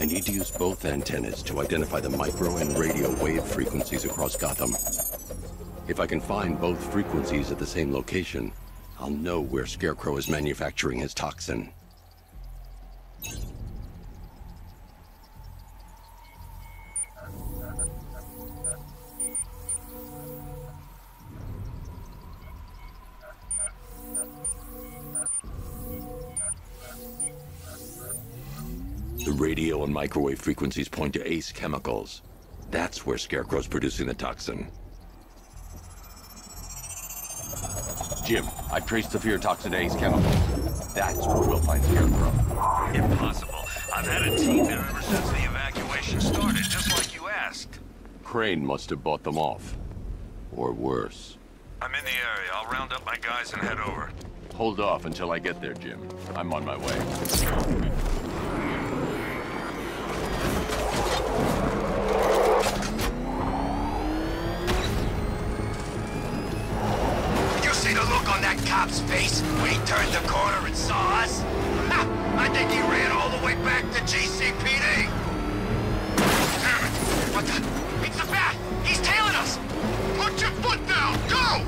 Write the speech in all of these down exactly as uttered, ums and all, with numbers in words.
need to use both antennas to identify the micro and radio wave frequencies across Gotham. If I can find both frequencies at the same location, I'll know where Scarecrow is manufacturing his toxin. The radio and microwave frequencies point to Ace Chemicals. That's where Scarecrow's producing the toxin. Jim, I've traced the fear toxin to Ace Chemicals. That's where we'll find Scarecrow. Impossible. I've had a team there ever since the evacuation started, just like you asked. Crane must have bought them off. Or worse. I'm in the area. I'll round up my guys and head over. Hold off until I get there, Jim. I'm on my way. Cop's face when he turned the corner and saw us? Ha! I think he ran all the way back to G C P D! Damn it! What the? It's the Bat! He's tailing us! Put your foot down! Go!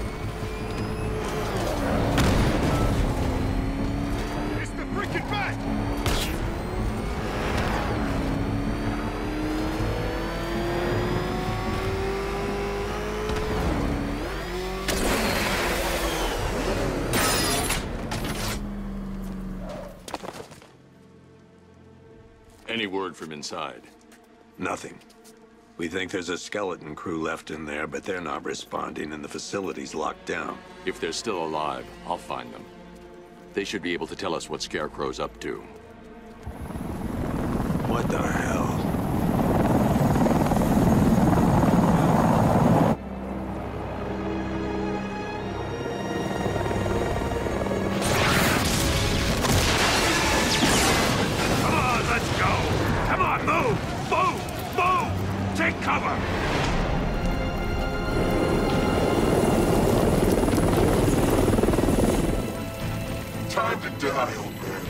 It's the freaking Bat! Any word from inside? Nothing. We think there's a skeleton crew left in there, but they're not responding and the facility's locked down. If they're still alive, I'll find them. They should be able to tell us what Scarecrow's up to. What the hell? Time to die, old man.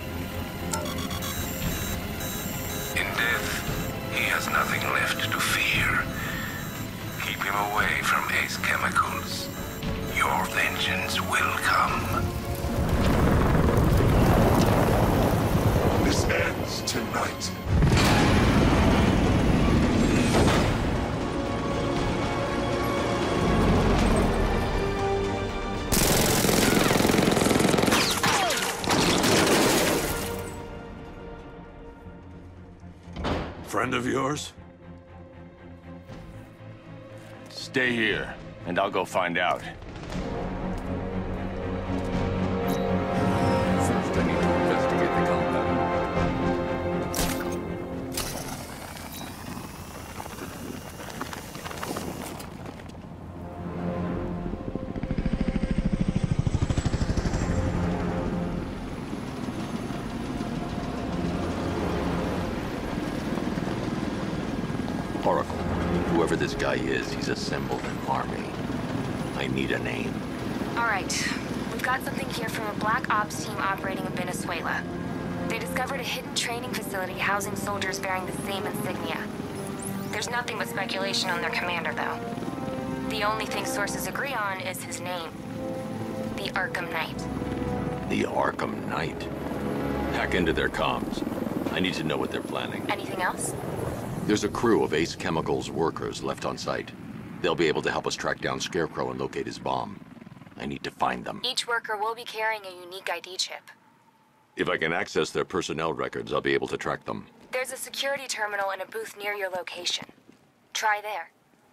In death, he has nothing left to fear. Keep him away from Ace Chemicals. Your vengeance will come. This ends tonight. Friend of yours? Stay here, and I'll go find out. First, I need to investigate the compound. Oracle, whoever this guy is, he's assembled an army. I need a name. All right. We've got something here from a Black Ops team operating in Venezuela. They discovered a hidden training facility housing soldiers bearing the same insignia. There's nothing but speculation on their commander, though. The only thing sources agree on is his name. The Arkham Knight. The Arkham Knight? Hack into their comms. I need to know what they're planning. Anything else? There's a crew of Ace Chemicals workers left on site. They'll be able to help us track down Scarecrow and locate his bomb. I need to find them. Each worker will be carrying a unique I D chip. If I can access their personnel records, I'll be able to track them. There's a security terminal in a booth near your location. Try there.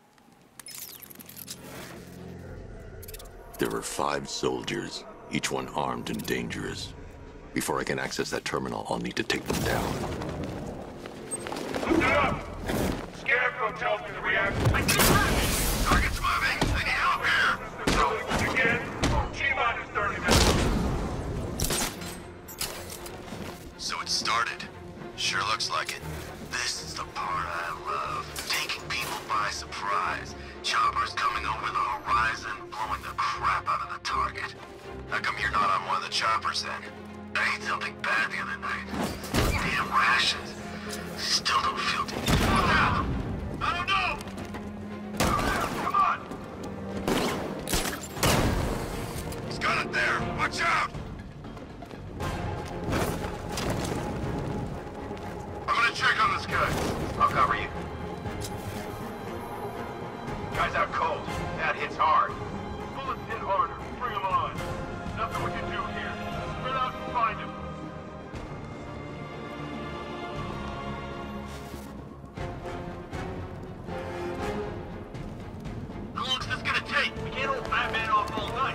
There are five soldiers, each one armed and dangerous. Before I can access that terminal, I'll need to take them down. Lift it up! Scarecrow tells me the reaction. Target's moving! I need help here! So, again, T-minus thirty minutes. So it started. Sure looks like it. This is the part I love. Taking people by surprise. Choppers coming over the horizon, blowing the crap out of the target. How come you're not on one of the choppers then? I ate something bad the other night. Damn rations. Still don't feel it. What's that? I don't know! Come on! He's got it there! Watch out! I'm gonna check on this guy. I'll cover you. Guy's out cold. That hits hard. Bullets hit harder. Bring him on. Nothing we can do here. Spread out and find him. How long is this gonna take? We can't hold Batman off all night.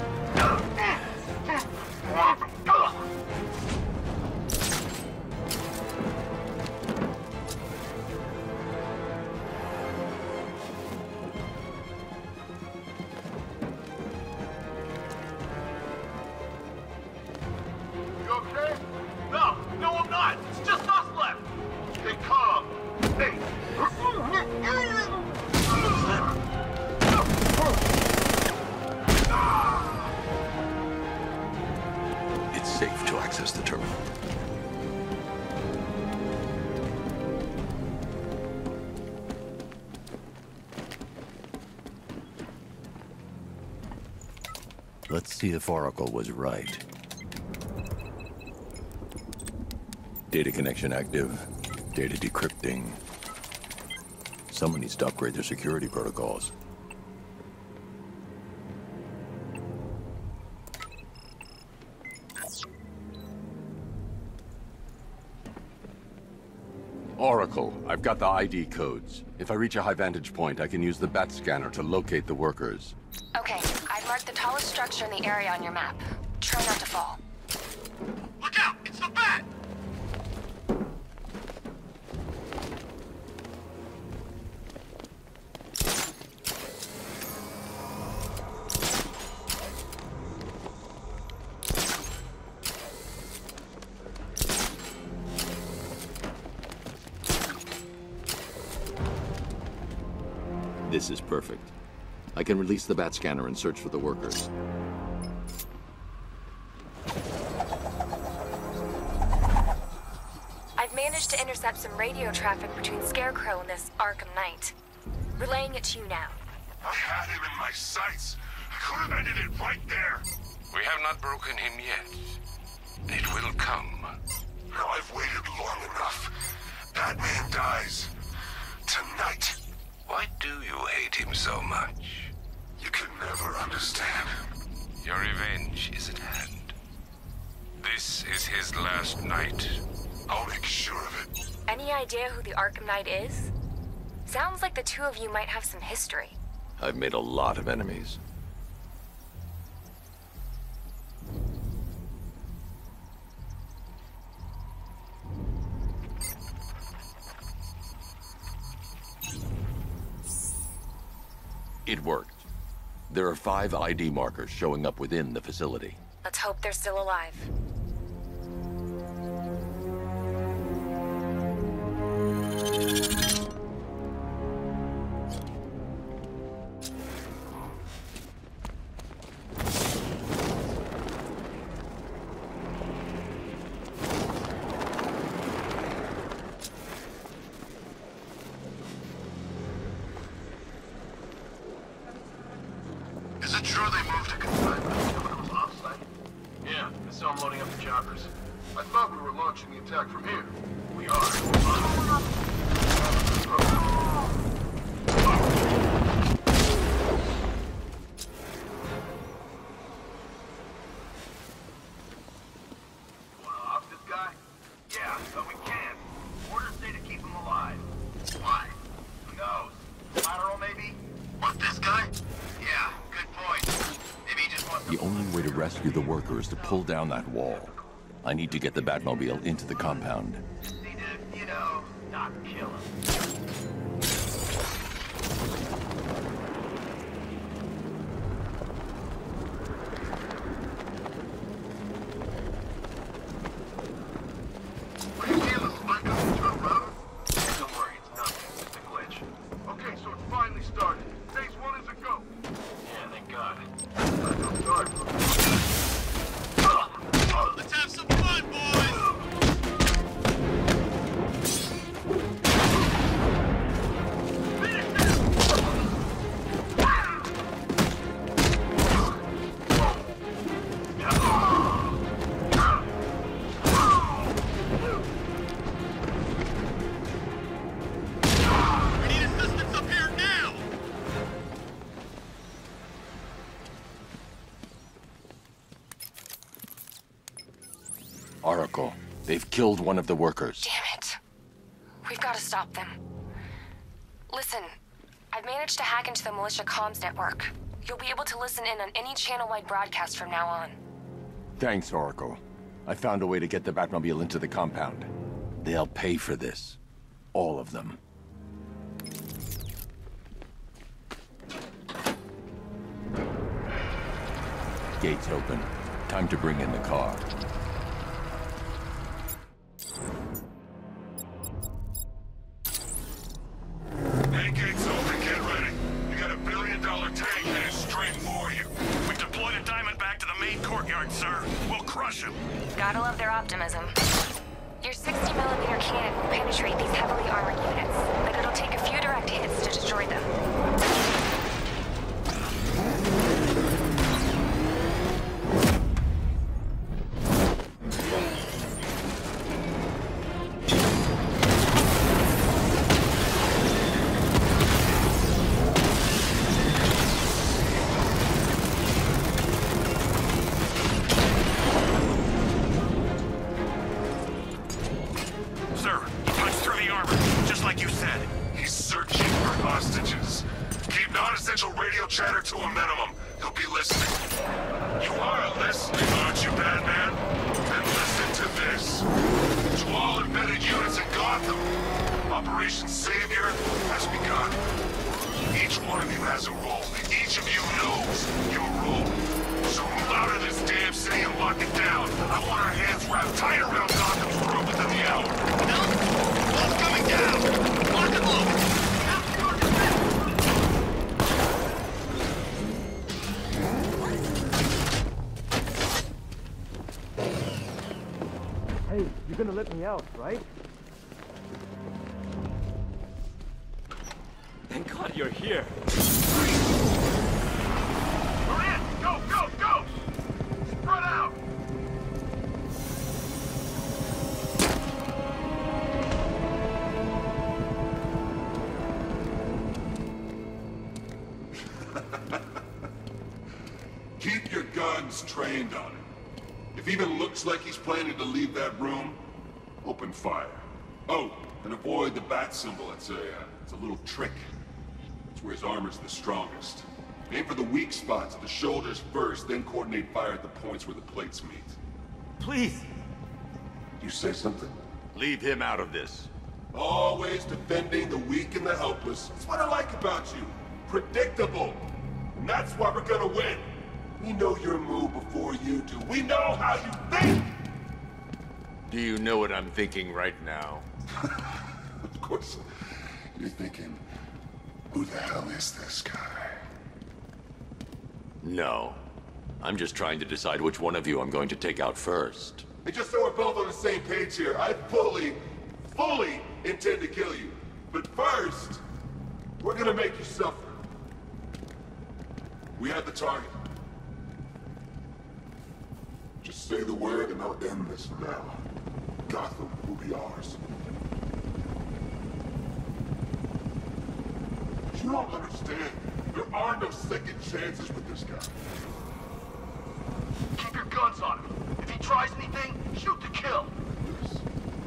You okay? No, no I'm not. It's just us left. Stay calm. Hey. It's safe to access the terminal. Let's see if Oracle was right. Data connection active. Data decrypting. Someone needs to upgrade their security protocols. Oracle, I've got the I D codes. If I reach a high vantage point, I can use the bat scanner to locate the workers. Okay, I've marked the tallest structure in the area on your map. Try not to fall. Look out! It's the bat! This is perfect. I can release the bat scanner and search for the workers. I've managed to intercept some radio traffic between Scarecrow and this Arkham Knight. Relaying it to you now. I had him in my sights. I could have ended it right there. We have not broken him yet. It will come. Now I've waited long enough. Batman dies. Tonight. Why do you hate him so much? You can never understand. Your revenge is at hand. This is his last night. I'll make sure of it. Any idea who the Arkham Knight is? Sounds like the two of you might have some history. I've made a lot of enemies. It worked. There are five I D markers showing up within the facility. Let's hope they're still alive. Is it true they moved to confinement? Someone was off-site? Yeah, I saw them loading up the choppers. I thought we were launching the attack from here. We are. Wanna off this guy? Yeah, but we can't. Orders say to keep him alive. Why? Who knows? Collateral, maybe? Want this guy? Yeah, good point. Maybe he just wants The only way to rescue the worker is to pull down that wall. I need to get the Batmobile into the compound. need to, you know, not kill him. What do you see in the spike up the turn road? Don't worry, it's nothing. It's a glitch. Okay, so it finally started. Phase one is a go. Yeah, thank God. I'm sorry. Let's have some fun, boys! Oracle, they've killed one of the workers. Damn it. We've got to stop them. Listen, I've managed to hack into the militia comms network. You'll be able to listen in on any channel-wide broadcast from now on. Thanks, Oracle. I found a way to get the Batmobile into the compound. They'll pay for this. All of them. Gates open. Time to bring in the car. Main gate's open, get ready. You got a billion dollar tank headed straight for you. We've deployed a diamond back to the main courtyard, sir. We'll crush him. Gotta love their optimism. Your sixty millimeter cannon will penetrate these heavily armored units, but it'll take a few direct hits to destroy them. Chatter to a minimum. He'll be listening. You are listening, aren't you, Batman? Then listen to this. To all embedded units in Gotham, Operation Savior has begun. Each one of you has a role. Each of you knows your role. So move out of this damn city and lock it down. I want our hands wrapped tight around Gotham's crew within the hour. No! Wall's coming down! Lock and load! You're gonna let me out, right? Thank God you're here. We're in! Go, go, go! Spread out! Keep your guns trained on him. If even looks like he's planning to leave that room, open fire. Oh, and avoid the bat symbol. It's a, uh, it's a little trick. It's where his armor's the strongest. Aim for the weak spots at the shoulders first, then coordinate fire at the points where the plates meet. Please! You say something? Leave him out of this. Always defending the weak and the helpless. That's what I like about you. Predictable. And that's why we're gonna win. We know your move before you do. We know how you think! Do you know what I'm thinking right now? Of course. You're thinking, who the hell is this guy? No. I'm just trying to decide which one of you I'm going to take out first. And just so we're both on the same page here, I fully, fully intend to kill you. But first, we're gonna make you suffer. We have the target. Just say the word and I'll end this now. Gotham will be ours. You don't understand. There are no second chances with this guy. Keep your guns on him. If he tries anything, shoot to kill. Yes.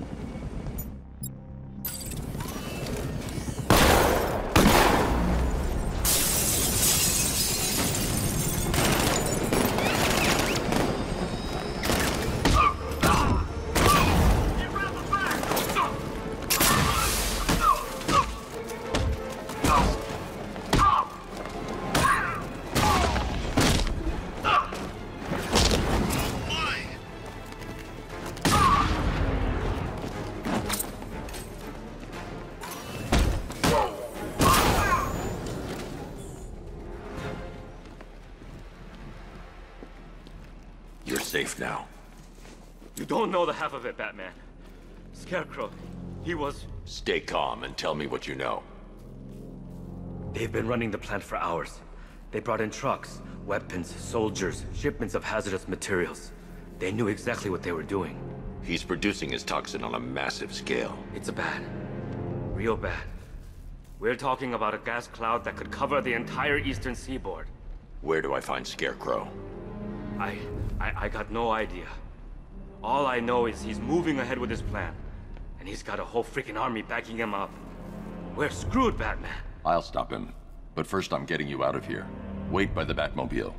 Safe now. You don't know the half of it, Batman. Scarecrow, he was... Stay calm and tell me what you know. They've been running the plant for hours. They brought in trucks, weapons, soldiers, shipments of hazardous materials. They knew exactly what they were doing. He's producing his toxin on a massive scale. It's bad. Real bad. We're talking about a gas cloud that could cover the entire eastern seaboard. Where do I find Scarecrow? I... I, I got no idea. All I know is he's moving ahead with his plan. And he's got a whole freaking army backing him up. We're screwed, Batman. I'll stop him. But first I'm getting you out of here. Wait by the Batmobile.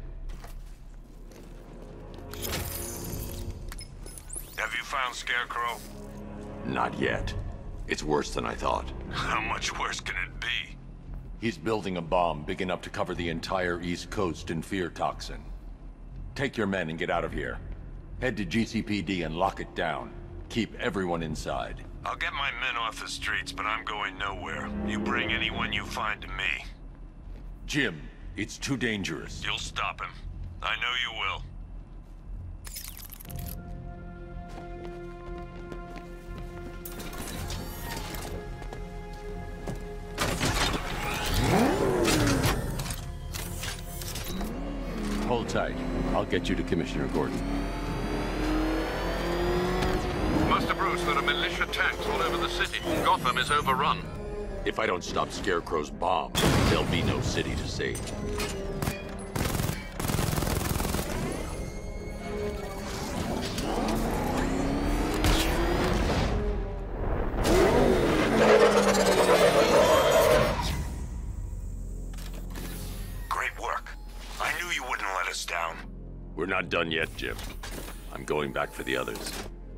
Have you found Scarecrow? Not yet. It's worse than I thought. How much worse can it be? He's building a bomb big enough to cover the entire East Coast in fear toxin. Take your men and get out of here. Head to G C P D and lock it down. Keep everyone inside. I'll get my men off the streets, but I'm going nowhere. You bring anyone you find to me. Jim, it's too dangerous. You'll stop him. I know you will. Hold tight. I'll get you to Commissioner Gordon. Master Bruce, there are militia tanks all over the city. Gotham is overrun. If I don't stop Scarecrow's bomb, there'll be no city to save. Great work. I knew you wouldn't let us down. We're not done yet, Jim. I'm going back for the others.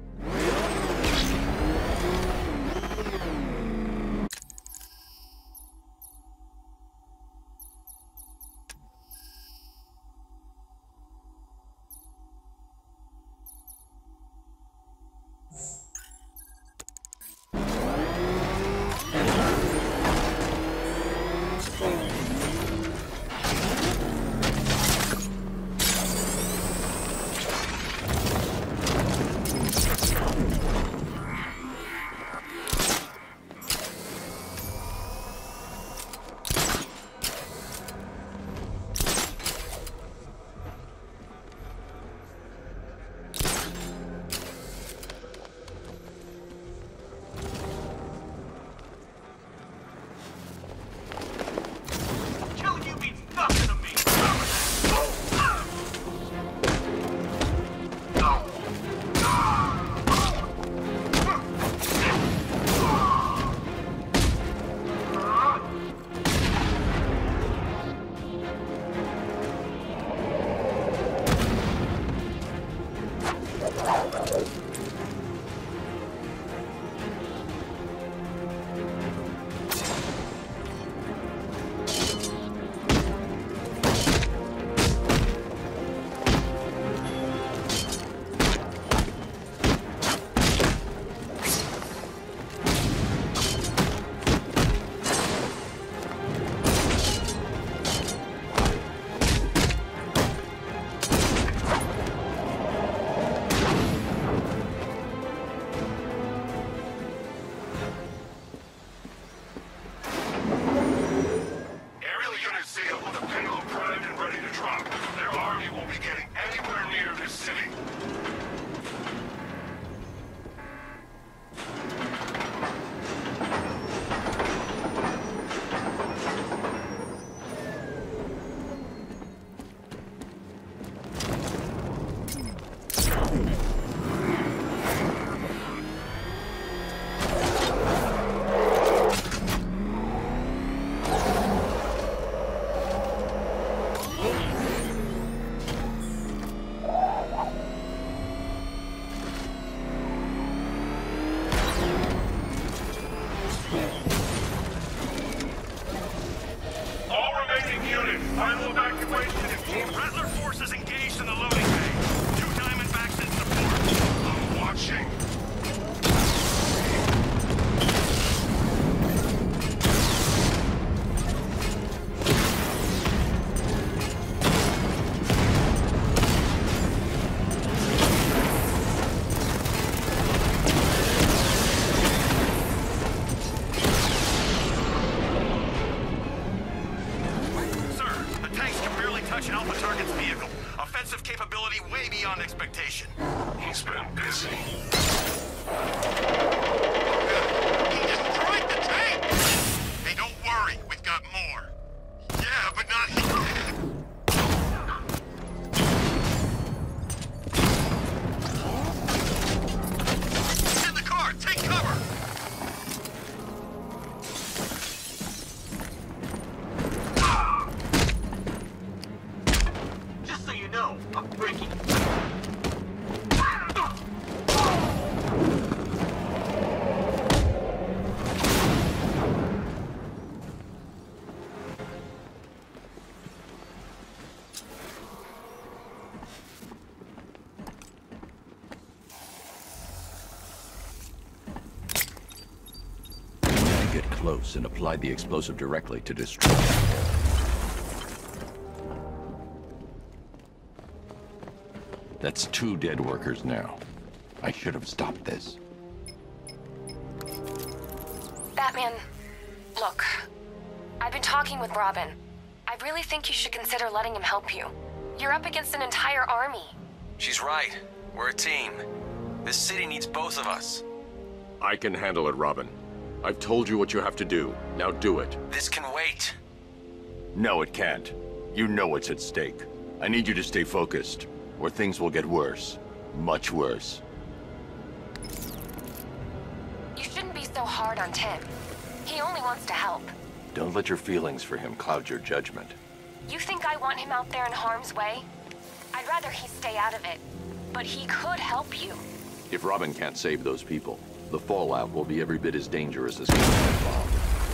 He's been busy. He destroyed the tank! Hey, don't worry, we've got more. Yeah, but not here. close and applied the explosive directly to destroy. That's two dead workers now. I should have stopped this. Batman, look. I've been talking with Robin. I really think you should consider letting him help you. You're up against an entire army. She's right. We're a team. This city needs both of us. I can handle it, Robin. I've told you what you have to do. Now do it. This can wait. No, it can't. You know what's at stake. I need you to stay focused, or things will get worse. Much worse. You shouldn't be so hard on Tim. He only wants to help. Don't let your feelings for him cloud your judgment. You think I want him out there in harm's way? I'd rather he stay out of it. But he could help you. If Robin can't save those people, the fallout will be every bit as dangerous as the bomb.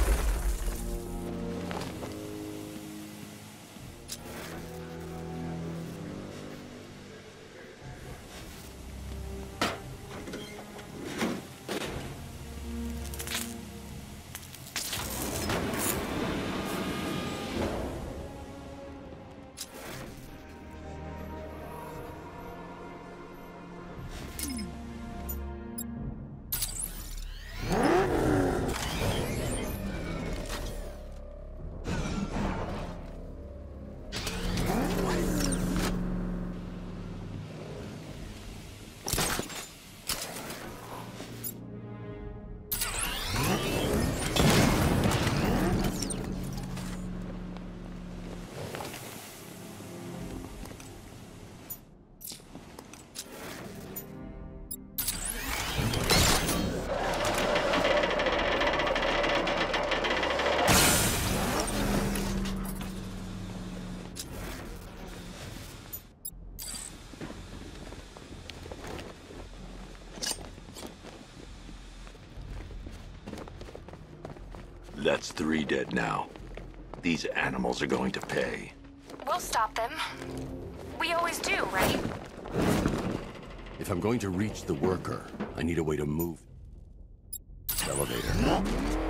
That's three dead now. These animals are going to pay. We'll stop them. We always do, right? If I'm going to reach the worker, I need a way to move the elevator.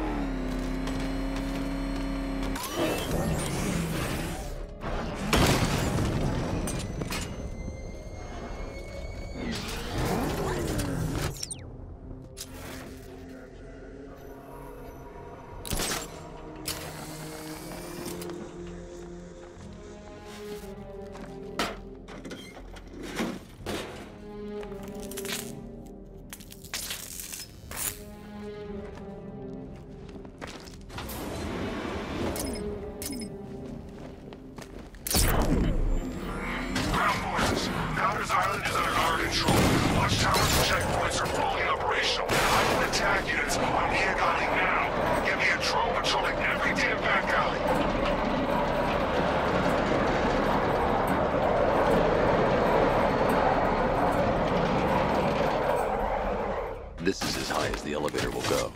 This is as high as the elevator will go.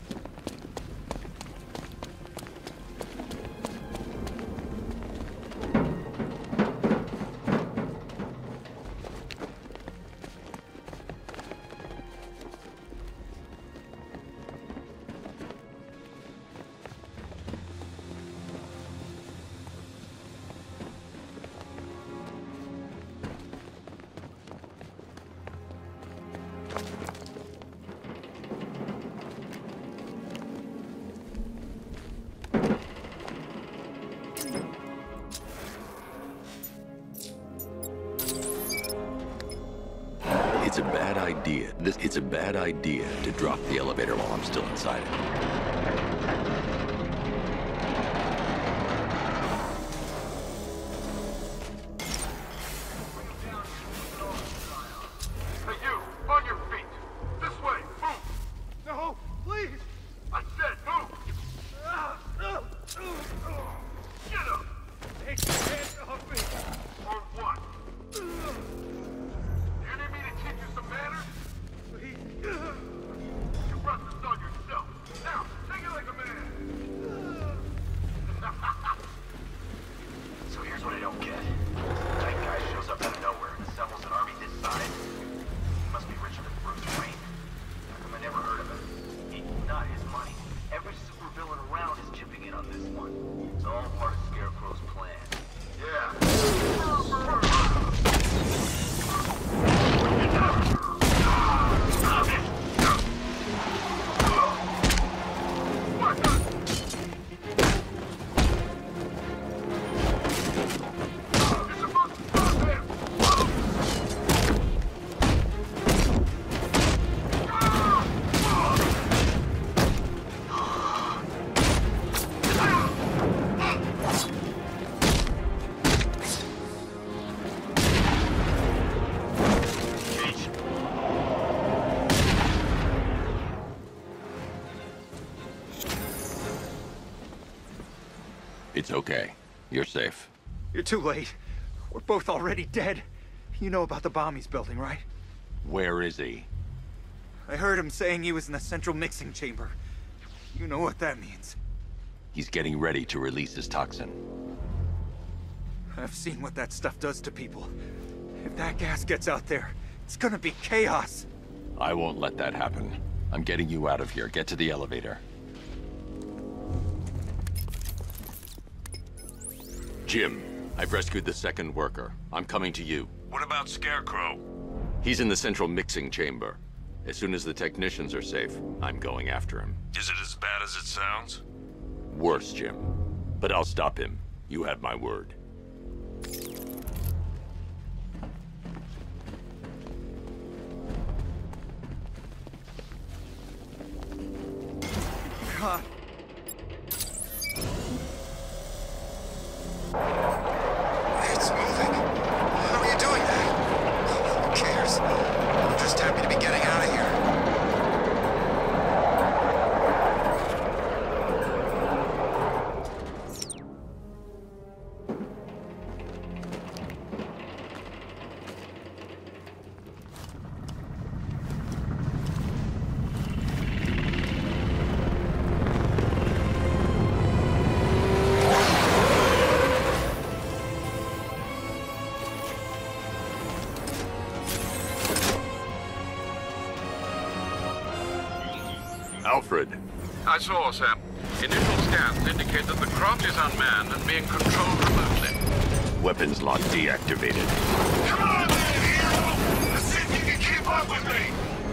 It's a bad idea. This, it's a bad idea to drop the elevator while I'm still inside it. Hey, you! On your feet! This way! Move! No! Please! I said move! Get up! Take your hands off me! Or what? You need me to teach you some manners? Please. You brought this on yourself. Now, take it like a It's okay. You're safe. You're too late. We're both already dead. You know about the bomb he's building, right? Where is he? I heard him saying he was in the central mixing chamber. You know what that means. He's getting ready to release his toxin. I've seen what that stuff does to people. If that gas gets out there, it's gonna be chaos. I won't let that happen. I'm getting you out of here. Get to the elevator. Jim, I've rescued the second worker. I'm coming to you. What about Scarecrow? He's in the central mixing chamber. As soon as the technicians are safe, I'm going after him. Is it as bad as it sounds? Worse, Jim. But I'll stop him. You have my word. God. It's moving. How are you doing that? Who cares? I'm just happy to be getting out of here. Alfred. I saw, Sam. Initial scans indicate that the craft is unmanned and being controlled remotely. Weapons lock deactivated. Come on, man, hero! Let's see if you can keep up with me!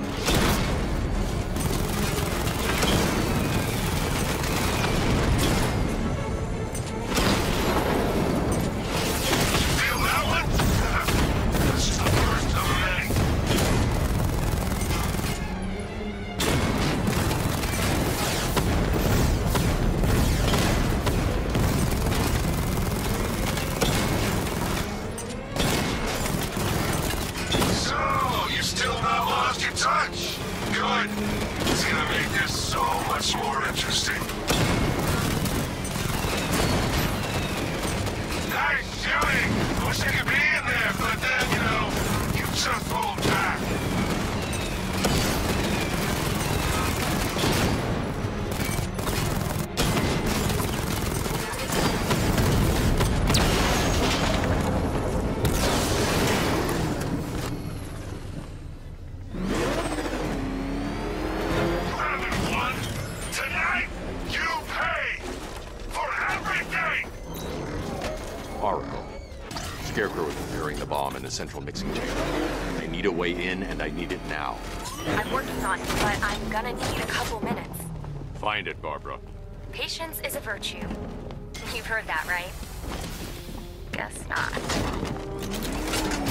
Feel that one? That's just the first of many. So, you still not lost your touch? Good. It's gonna make this so much more interesting. Nice shooting! I wish I could be in there, but then, you know, you just hold back. Everyone, tonight, you pay for everything! Oracle. Scarecrow is preparing the bomb in the central mixing chamber. I need a way in, and I need it now. I'm working on it, but I'm gonna need a couple minutes. Find it, Barbara. Patience is a virtue. You've heard that, right? Guess not.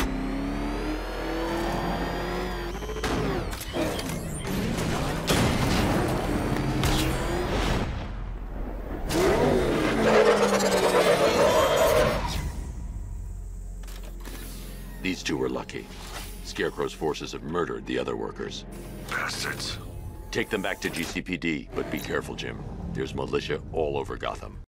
These two were lucky. Scarecrow's forces have murdered the other workers. Bastards. Take them back to G C P D, but be careful, Jim. There's militia all over Gotham.